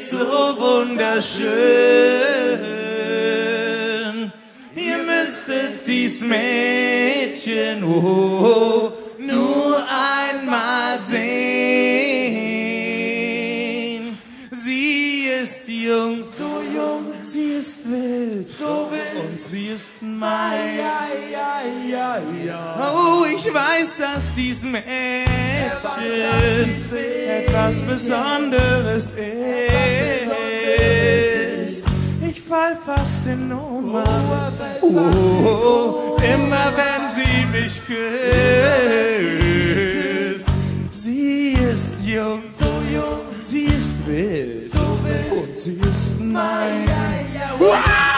ist so wunderschön. Ihr müsstet dies Mädchen nur einmal sehen. Sie ist jung, so jung, sie ist wild, so wild, und sie ist mein. Oh, ich weiß, dass dies Mädchen etwas Besonderes ist. Ich fall fast in Ohnmacht, immer wenn sie mich küsst. Sie ist jung, sie ist wild, und sie ist mein. Wow!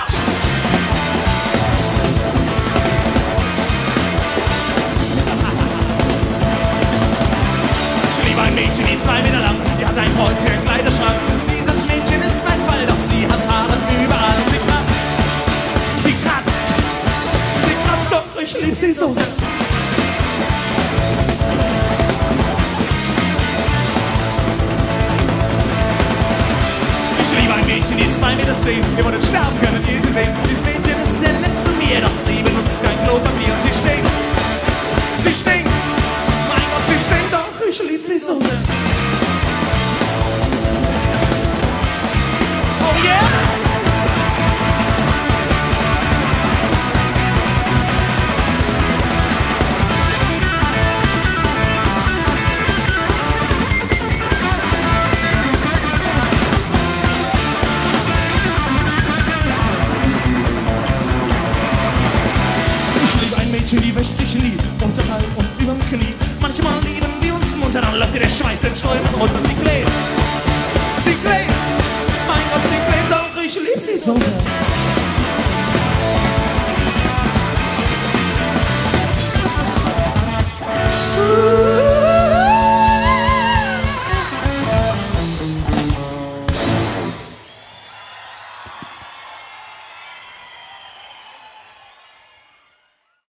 Ich liebe ein Mädchen, die ist 2 Meter lang, die hat ein Kreuz im Kleiderschrank. Dieses Mädchen ist mein Fall, doch sie hat Haare überall. Sie kratzt, doch ich lieb sie so sehr. Ich liebe ein Mädchen, die ist 2,10 Meter, wir wollen sterben können, ehe sie sehen. Dieses Mädchen ist sehr nett zu mir, doch sie benutzt kein Klopapier und sie stinkt. Sie stinkt, mein Gott, sie stinkt, doch ich lieb sie so sehr. Oh yeah! Die wäscht sich nie, unterhalb und überm Knie. Manchmal lieben wir uns munter, dann läuft ihr der Schweiß in Strömen runter. Sie klebt, mein Gott, sie klebt, doch ich lieb sie so sehr.